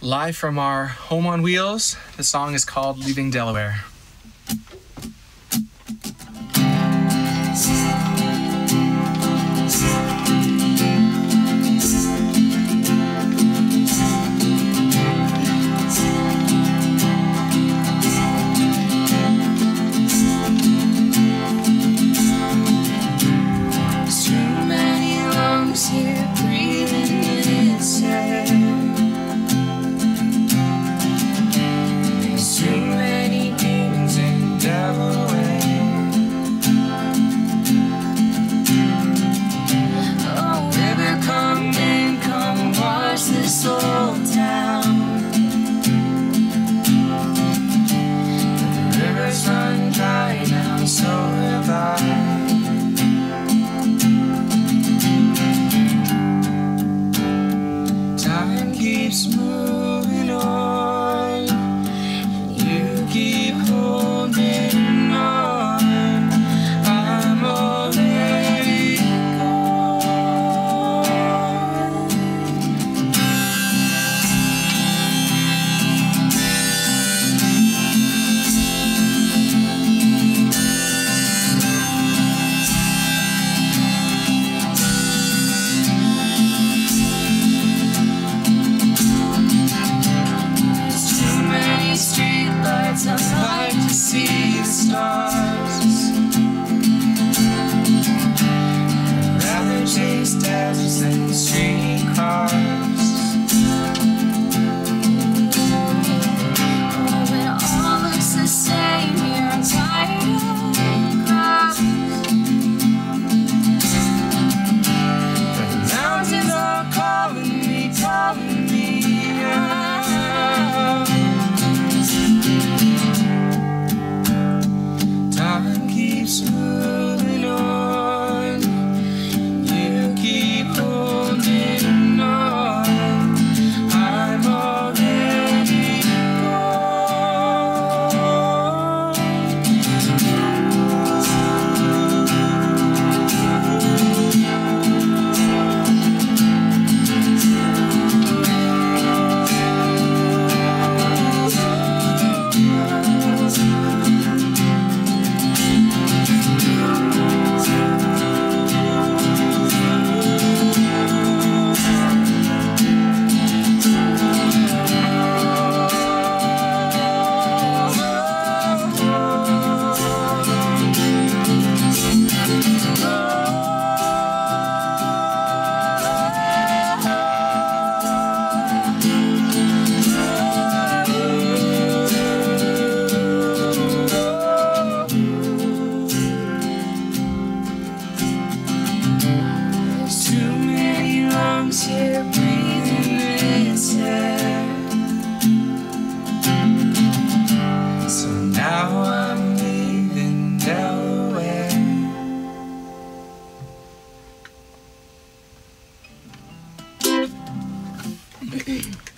Live from our home on wheels, the song is called Leaving Delaware. Here breathing this air. There's too many demons in Delaware. Oh, river, come in, come wash this old town. But the rivers run dry now, so have I. Time keeps moving on, and you keep holding on. I'm already gone. I'd like to see the stars. I'd rather chase deserts than streetcars. Oh, it all looks the same here. I'm tired of crowds. But the mountains are calling me, calling me out. Time keeps moving on, you keep holding on. I'm already here breathing this air. So now I'm leaving Delaware.